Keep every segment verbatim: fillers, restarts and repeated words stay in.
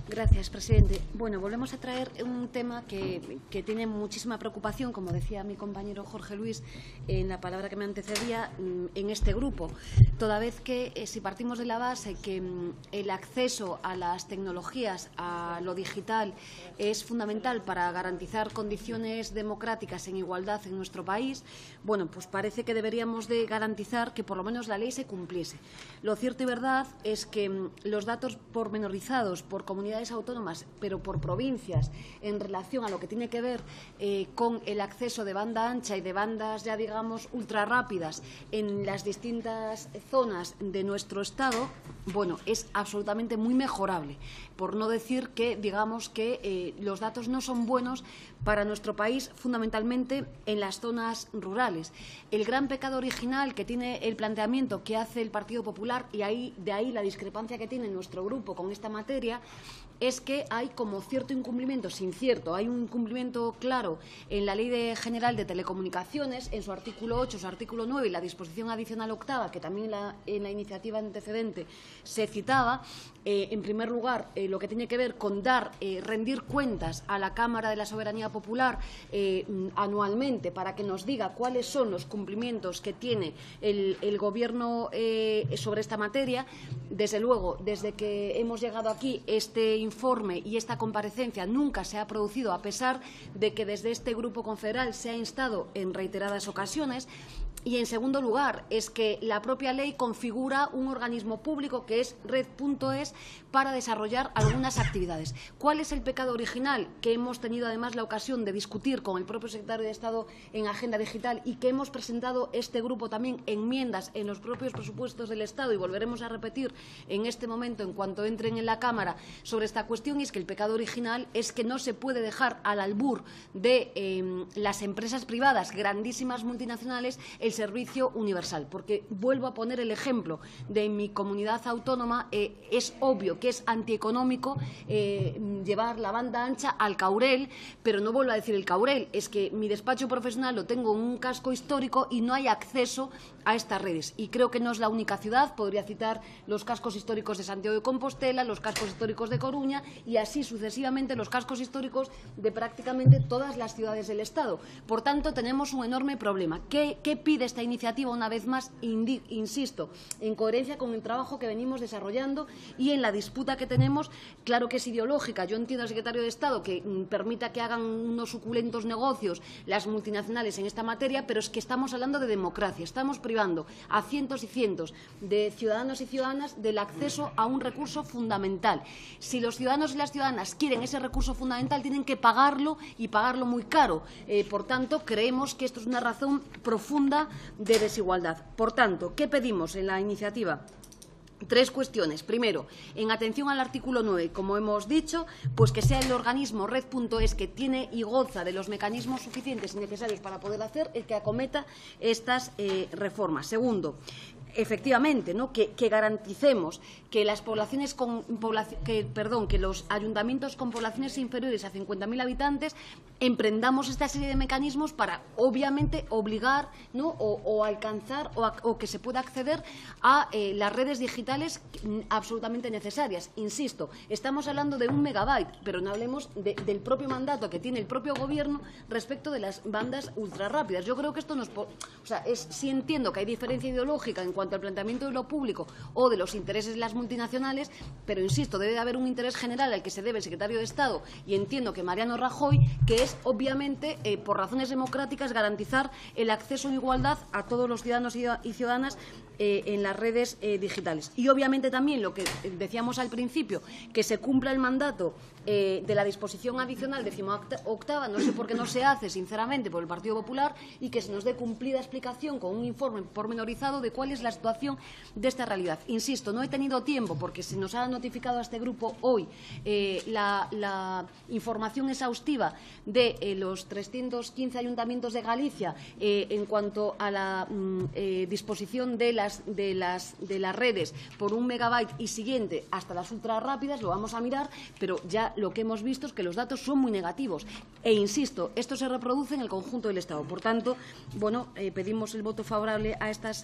Gracias, presidente. Bueno, volvemos a traer un tema que, que tiene muchísima preocupación, como decía mi compañero Jorge Luis en la palabra que me antecedía, en este grupo, toda vez que eh, si partimos de la base que mm, el acceso a las tecnologías, a lo digital, es fundamental para garantizar condiciones democráticas en igualdad en nuestro país, bueno, pues parece que deberíamos de garantizar que por lo menos la ley se cumpliese. Lo cierto y verdad es que mm, los datos pormenorizados por comunidades autónomas, pero por provincias, en relación a lo que tiene que ver eh, con el acceso de banda ancha y de bandas, ya digamos, ultra rápidas en las distintas zonas de nuestro Estado, bueno, es absolutamente muy mejorable, por no decir que, digamos, que eh, los datos no son buenos para nuestro país, fundamentalmente en las zonas rurales. El gran pecado original que tiene el planteamiento que hace el Partido Popular, y ahí, de ahí la discrepancia que tiene nuestro grupo con esta materia, es que hay como cierto incumplimiento, sin cierto, hay un incumplimiento claro en la Ley de General de Telecomunicaciones, en su artículo ocho, su artículo nueve y la disposición adicional octava, que también la, en la iniciativa antecedente se citaba. Eh, en primer lugar, eh, lo que tiene que ver con dar, eh, rendir cuentas a la Cámara de la Soberanía Popular eh, anualmente para que nos diga cuáles son los cumplimientos que tiene el, el Gobierno eh, sobre esta materia. Desde luego, desde que hemos llegado aquí, este informe y esta comparecencia nunca se ha producido, a pesar de que desde este Grupo Confederal se ha instado en reiteradas ocasiones. Y, en segundo lugar, es que la propia ley configura un organismo público que es Red punto es para desarrollar algunas actividades. ¿Cuál es el pecado original? Que hemos tenido además la ocasión de discutir con el propio secretario de Estado en Agenda Digital y que hemos presentado este grupo también enmiendas en los propios presupuestos del Estado y volveremos a repetir en este momento en cuanto entren en la Cámara sobre esta cuestión, y es que el pecado original es que no se puede dejar al albur de eh, las empresas privadas, grandísimas multinacionales, el servicio universal, porque vuelvo a poner el ejemplo de mi comunidad autónoma. Eh, es obvio que es antieconómico eh, llevar la banda ancha al Caurel, pero no vuelvo a decir el Caurel, es que mi despacho profesional lo tengo en un casco histórico y no hay acceso a estas redes, y creo que no es la única ciudad. Podría citar los cascos históricos de Santiago de Compostela, los cascos históricos de Coruña y así sucesivamente los cascos históricos de prácticamente todas las ciudades del Estado. Por tanto, tenemos un enorme problema. ¿Qué, qué pide esta iniciativa? Una vez más, insisto, en coherencia con el trabajo que venimos desarrollando y en la disputa que tenemos. Claro que es ideológica. Yo entiendo al secretario de Estado que mm, permita que hagan unos suculentos negocios las multinacionales en esta materia, pero es que estamos hablando de democracia. Estamos privando a cientos y cientos de ciudadanos y ciudadanas del acceso a un recurso fundamental. Si los ciudadanos y las ciudadanas quieren ese recurso fundamental, tienen que pagarlo y pagarlo muy caro. Eh, por tanto, creemos que esto es una razón profunda de desigualdad. Por tanto, ¿qué pedimos en la iniciativa? Tres cuestiones. Primero, en atención al artículo nueve, como hemos dicho, pues que sea el organismo Red punto es, que tiene y goza de los mecanismos suficientes y necesarios para poder hacer, el que acometa estas eh, reformas. Segundo, efectivamente, ¿no? que, que garanticemos que las poblaciones con población, que, perdón, que los ayuntamientos con poblaciones inferiores a cincuenta mil habitantes emprendamos esta serie de mecanismos para, obviamente, obligar, ¿no? o, o alcanzar o, a, o que se pueda acceder a eh, las redes digitales absolutamente necesarias. Insisto, estamos hablando de un megabyte, pero no hablemos de, del propio mandato que tiene el propio Gobierno respecto de las bandas ultrarrápidas. Yo creo que esto nos, o sea, es, sí entiendo que hay diferencia ideológica en cuanto al planteamiento de lo público o de los intereses de las multinacionales, pero insisto, debe de haber un interés general al que se debe el secretario de Estado, y entiendo que Mariano Rajoy, que es obviamente, eh, por razones democráticas, garantizar el acceso en igualdad a todos los ciudadanos y ciudadanas eh, en las redes eh, digitales. Y obviamente también lo que decíamos al principio, que se cumpla el mandato eh, de la disposición adicional decimoctava, no sé por qué no se hace, sinceramente, por el Partido Popular, y que se nos dé cumplida explicación con un informe pormenorizado de cuál es la situación de esta realidad. Insisto, no he tenido tiempo, porque se nos ha notificado a este grupo hoy eh, la, la información exhaustiva de eh, los trescientos quince ayuntamientos de Galicia eh, en cuanto a la mm, eh, disposición de las, de, las, de las redes por un megabyte y siguiente hasta las ultra rápidas. Lo vamos a mirar, pero ya lo que hemos visto es que los datos son muy negativos. E insisto, esto se reproduce en el conjunto del Estado. Por tanto, bueno, eh, pedimos el voto favorable a estas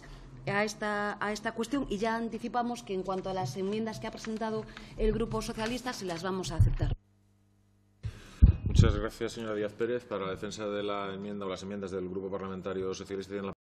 a esta, a esta cuestión, y ya anticipamos que en cuanto a las enmiendas que ha presentado el Grupo Socialista se las vamos a aceptar. Muchas gracias, señora Díaz Pérez. Para la defensa de la enmienda o las enmiendas del Grupo Parlamentario Socialista, tiene la